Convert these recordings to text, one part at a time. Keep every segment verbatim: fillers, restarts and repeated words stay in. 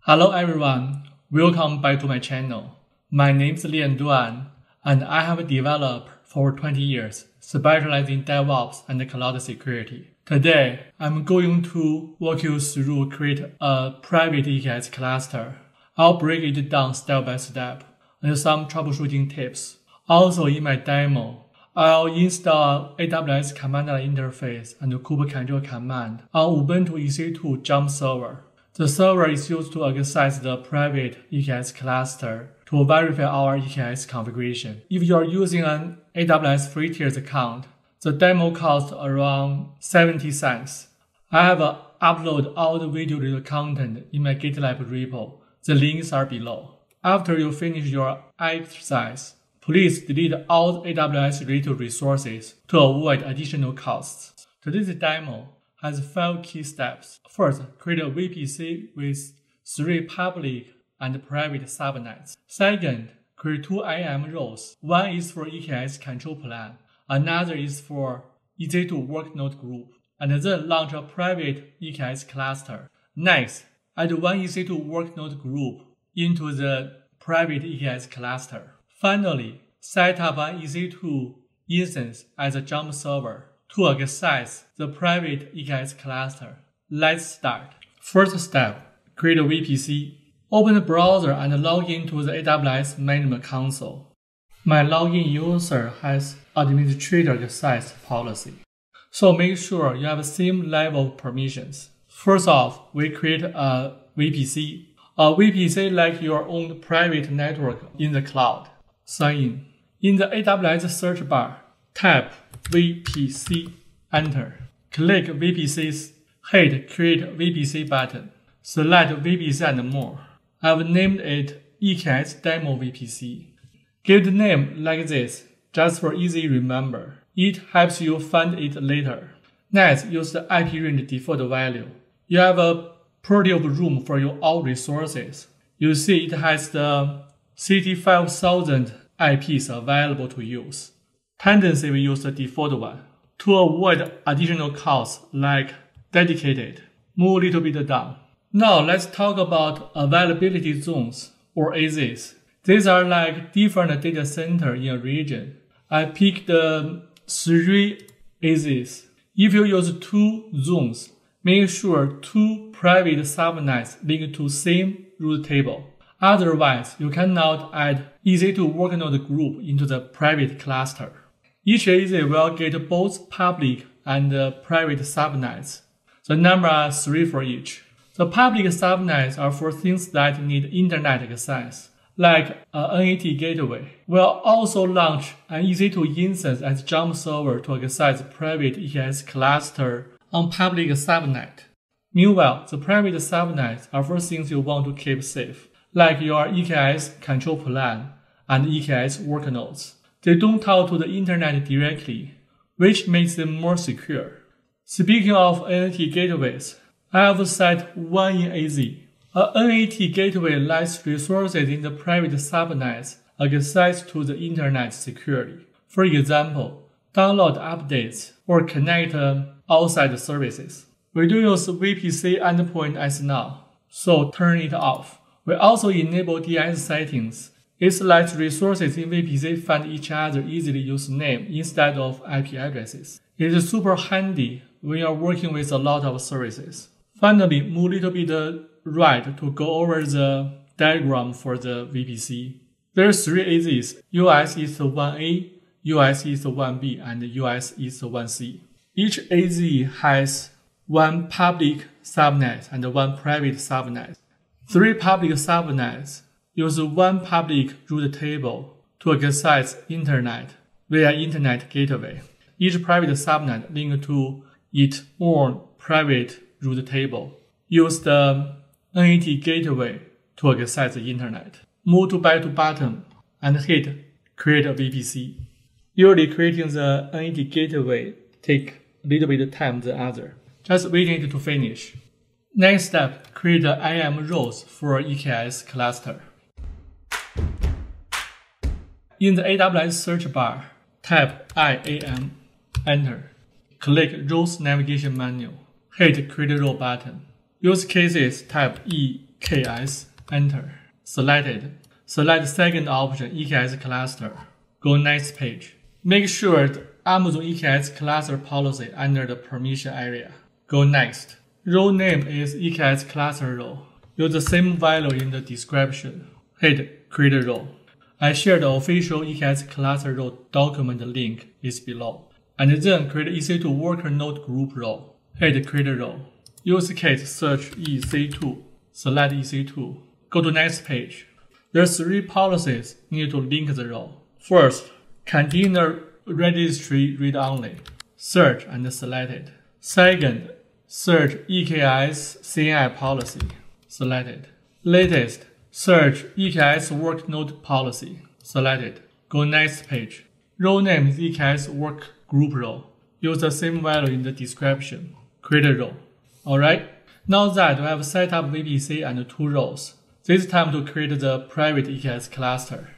Hello everyone, welcome back to my channel. My name is Lian Duan, and I have developed for twenty years, specializing in DevOps and cloud security. Today, I'm going to walk you through create a private E K S cluster. I'll break it down step by step, and some troubleshooting tips. Also in my demo, I'll install A W S command line interface and kube control command on Ubuntu E C two Jump server. The server is used to access the private E K S cluster to verify our E K S configuration. If you are using an A W S free tiers account, the demo costs around seventy cents. I have uploaded all the video-related content in my GitLab repo. The links are below. After you finish your exercise, please delete all A W S-related resources to avoid additional costs. Today's demo has five key steps. First, create a V P C with three public and private subnets. Second, create two I A M roles. One is for E K S control plan, another is for E C two workload group, and then launch a private E K S cluster. Next, add one E C two workload group into the private E K S cluster. Finally, set up an E C two instance as a Jump server to access the private E K S cluster. Let's start. First step, create a V P C. Open the browser and log into the A W S management console. My login user has administrator access policy, so make sure you have the same level of permissions. First off, we create a V P C. A V P C like your own private network in the cloud. Sign in. In the A W S search bar, type V P C, enter. Click V P C's, hit Create V P C button. Select V P C and more. I've named it E K S Demo V P C. Give the name like this, just for easy remember. It helps you find it later. Next, use the I P range default value. You have a plenty of room for your all resources. You see it has the sixty-five thousand I Ps available to use. Tendency we use the default one. To avoid additional costs like dedicated, move a little bit down. Now let's talk about availability zones or A Zs. These are like different data centers in a region. I picked the three A Zs. If you use two zones, make sure two private subnets link to same root table. Otherwise, you cannot add E C two workload group into the private cluster. Each A Z will get both public and private subnets. The number are three for each. The public subnets are for things that need internet access, like an N A T gateway. We'll also launch an E C two instance as Jump server to access private E K S cluster on public subnet. Meanwhile, the private subnets are for things you want to keep safe, like your E K S control plan and E K S workloads. They don't talk to the internet directly, which makes them more secure. Speaking of N A T gateways, I have set one in A Z. A N A T gateway lets resources in the private subnets access to the internet securely. For example, download updates or connect outside services. We do use V P C endpoint as now, so turn it off. We also enable D N S settings. It lets resources in V P C find each other easily use name instead of I P addresses. It is super handy when you are working with a lot of services. Finally, move a little bit right to go over the diagram for the V P C. There are three A Zs. U S is one A, U S is one B, and U S is one C. Each A Z has one public subnet and one private subnet. Three public subnets use one public root table to access internet via internet gateway. Each private subnet linked to its own private root table. Use the N A T gateway to access the internet. Move to back to button and hit Create a V P C. Usually creating the N A T gateway takes a little bit of time than other. Just waiting it to finish. Next step, create the I A M roles for E K S cluster. In the A W S search bar, type I A M, enter. Click Roles navigation menu. Hit Create Role button. Use cases type E K S, enter. Selected. Select second option, E K S cluster. Go next page. Make sure the Amazon E K S cluster policy under the permission area. Go next. Role name is E K S cluster role. Use the same value in the description. Hit create role. I share the official E K S cluster role document link is below. And then create E C two worker node group role. Hit create role. Use case search E C two. Select E C two. Go to next page. There are three policies needed to link the role. First, container registry read-only. Search and select it. Second, search E K S C N I policy. Select it. Latest, search E K S work node policy. Select it. Go next page. Role name is E K S work group role. Use the same value in the description. Create a role. Alright, now that we have set up V P C and two roles, it's time to create the private E K S cluster.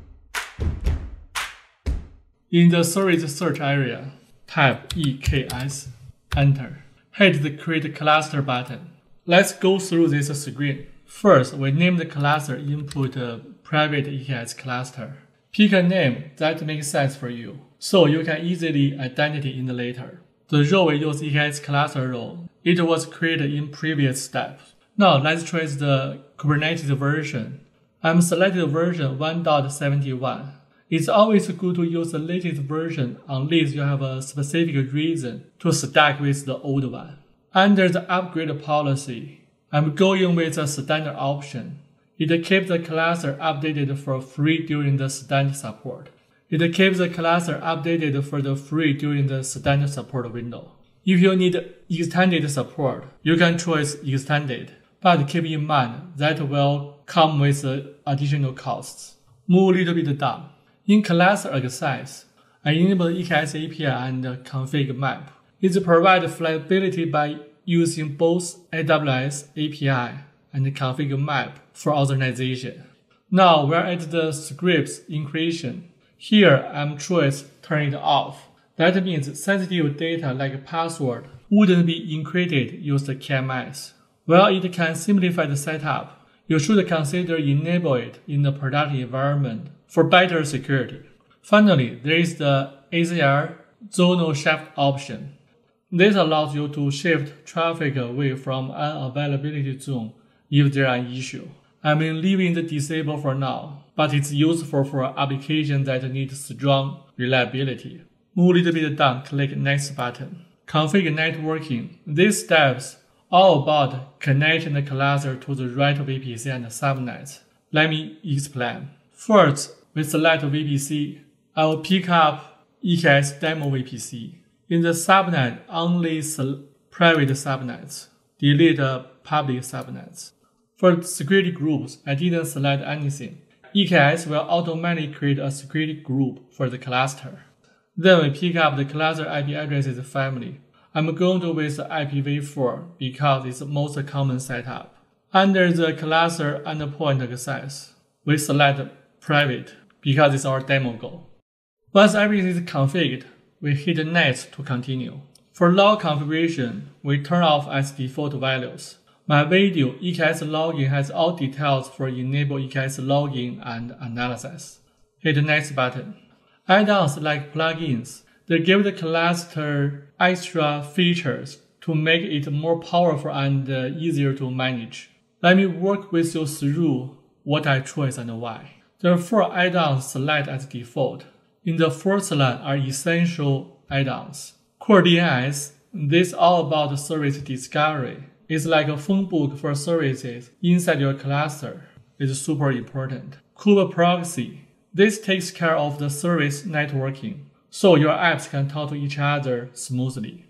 In the service search area, type E K S, enter. Hit the create cluster button. Let's go through this screen. First, we name the cluster input uh, private E K S cluster. Pick a name that makes sense for you, so you can easily identify it later. The role we use E K S cluster role. It was created in previous steps. Now let's trace the Kubernetes version. I'm selected version one point seventy-one. It's always good to use the latest version unless you have a specific reason to stack with the old one. Under the upgrade policy, I'm going with the standard option. It keeps the cluster updated for free during the standard support. It keeps the cluster updated for the free during the standard support window. If you need extended support, you can choose extended, but keep in mind that will come with additional costs. Move a little bit down. In cluster access, I enable E K S A P I and config map. It provides flexibility by using both A W S A P I and config map for authorization. Now we're at the scripts encryption. Here I'm choosing turn it off. That means sensitive data like password wouldn't be encrypted using K M S. While it can simplify the setup, you should consider enable it in the production environment for better security. Finally, there is the A Z R zonal shift option. This allows you to shift traffic away from an unavailability zone if there are an issue. I'm leaving the disabled for now, but it's useful for applications that need strong reliability. Move a little bit down, click Next button. Config networking. These steps are about connecting the cluster to the right V P C and subnets. Let me explain. First, we select V P C. I will pick up E K S demo V P C. In the subnet, only private subnets. Delete public subnets. For security groups, I didn't select anything. E K S will automatically create a security group for the cluster. Then we pick up the cluster I P addresses family. I'm going to with I P v four because it's the most common setup. Under the cluster endpoint access, we select private because it's our demo goal. Once everything is configured, we hit Next to continue. For log configuration, we turn off as default values. My video E K S login has all details for enable E K S login and analysis. Hit Next button. Add-ons like plugins, they give the cluster extra features to make it more powerful and uh, easier to manage. Let me walk with you through what I chose and why. There are four add-ons selected as default. In the first line are essential add-ons. Core D N S, this is all about service discovery. It's like a phone book for services inside your cluster. It's super important. Kube proxy. This takes care of the service networking, so your apps can talk to each other smoothly.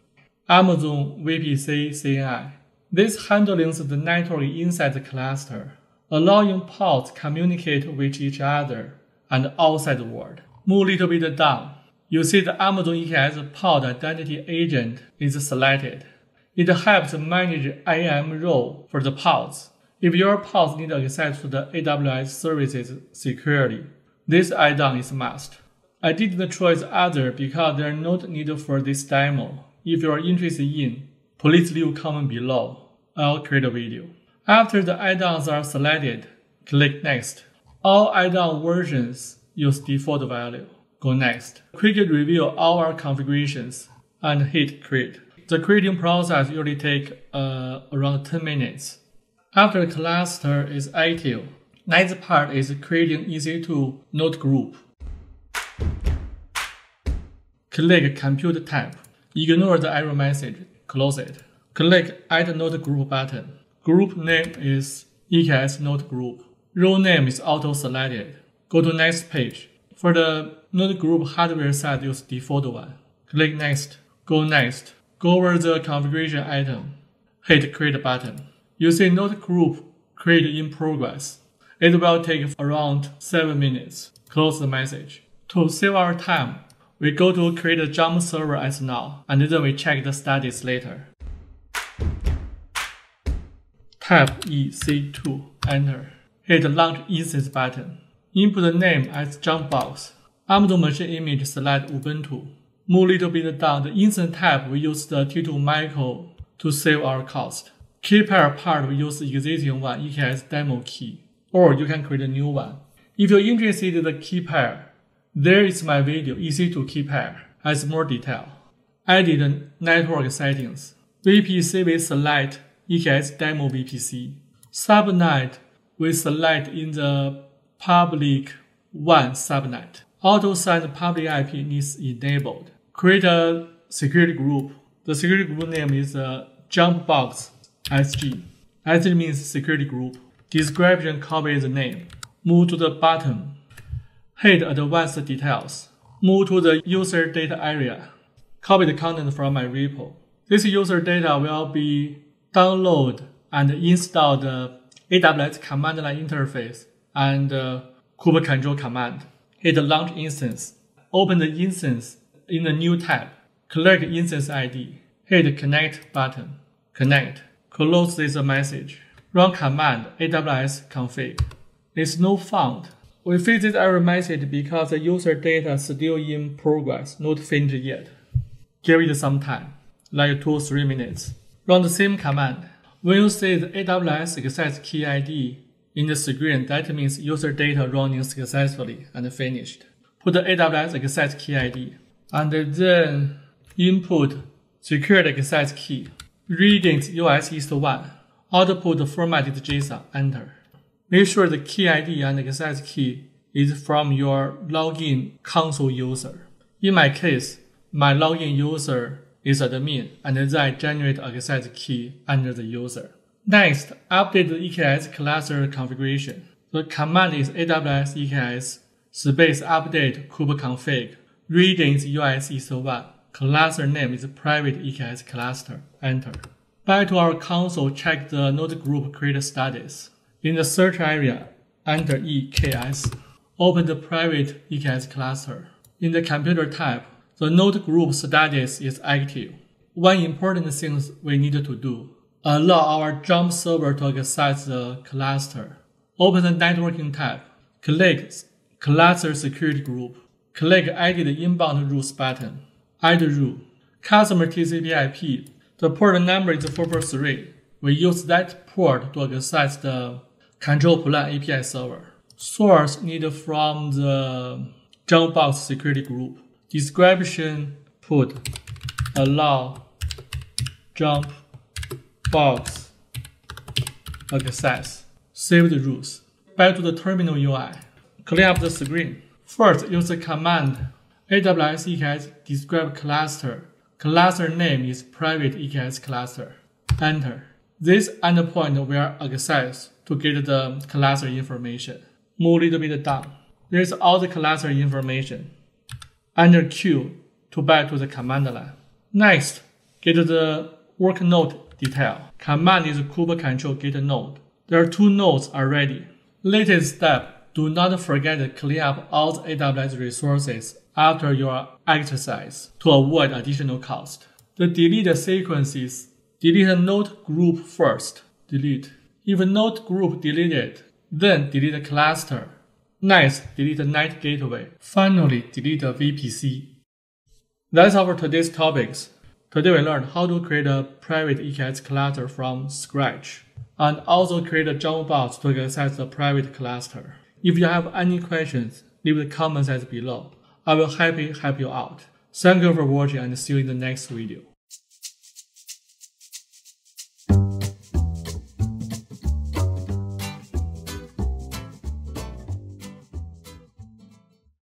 Amazon V P C C N I. This handles the network inside the cluster, allowing pods communicate with each other and outside the world. Move a little bit down. You see the Amazon E K S pod identity agent is selected. It helps manage I A M role for the pods. If your pods need access to the A W S services securely, this add-on is must. I didn't choose other because they are not needed for this demo. If you are interested in, please leave a comment below. I'll create a video. After the add-ons are selected, click Next. All add-on versions use default value. Go Next. Quickly review all our configurations and hit Create. The creating process usually takes uh, around ten minutes. After the cluster is active, next part is creating E C two node group. Click Compute tab. Ignore the error message. Close it. Click Add Node Group button. Group name is E K S Node Group. Role name is auto-selected. Go to next page. For the node group hardware side, use default one. Click Next. Go Next. Go over the configuration item. Hit Create button. You see node group create in progress. It will take around seven minutes. Close the message. To save our time, we go to create a jump server as now, and then we check the status later. Type E C two, enter. Hit Launch Instance button. Input the name as jump box. Amdo machine image select Ubuntu. Move a little bit down the instance type, we use the T two micro to save our cost. Key pair part, we use the existing one, E K S demo key, or you can create a new one. If you're interested in the key pair, there is my video, E C two key pair, has more detail. Edit network settings. V P C we select E K S demo V P C. Subnet we select in the public one subnet. Auto send public I P needs enabled. Create a security group. The security group name is uh, jumpbox S G. S G means security group. Description copy the name. Move to the bottom. Hit Advanced Details. Move to the user data area. Copy the content from my repo. This user data will be download and install the A W S command line interface and uh, Kubernetes control command. Hit Launch Instance. Open the instance in the new tab. Click Instance I D. Hit Connect button. Connect. Close this message. Run command A W S config. It's no found. We fix this error message because the user data is still in progress, not finished yet. Give it some time, like two to three minutes. Run the same command. When you see the A W S access key I D in the screen, that means user data running successfully and finished. Put the A W S access key I D, and then input secured access key. Reading U S East one. Output formatted JSON, enter. Make sure the key I D and access key is from your login console user. In my case, my login user is admin, and then I generate access key under the user. Next, update the E K S cluster configuration. The command is A W S E K S space update kubeconfig. Reading is U S East one. Cluster name is private E K S cluster. Enter. Back to our console, check the node group create status. In the search area, enter E K S. Open the private E K S cluster. In the computer tab, the node group status is active. One important thing we need to do: allow our jump server to access the cluster. Open the networking tab. Click Cluster Security Group. Click Edit Inbound Rules button. Add rule. Customer T C P I P. The port number is four four three. We use that port to access the control plan A P I server. Source needed from the jumpbox security group. Description put allow jumpbox access. Save the rules. Back to the terminal U I. Clean up the screen. First, use the command A W S E K S describe cluster. Cluster name is private E K S cluster. Enter. This endpoint will access to get the cluster information. Move a little bit down. There's all the cluster information. Enter Q to back to the command line. Next, get the work node detail. Command is kube control get node. There are two nodes already. Latest step, do not forget to clean up all the A W S resources after your exercise to avoid additional cost. The delete sequences. Delete node group first. Delete. If node group deleted, then delete the cluster. Next, delete the net gateway. Finally, delete the V P C. That's our today's topics. Today we learned how to create a private E K S cluster from scratch, and also create a Java bots to access the private cluster. If you have any questions, leave the comments below. I will happily help you out. Thank you for watching and see you in the next video.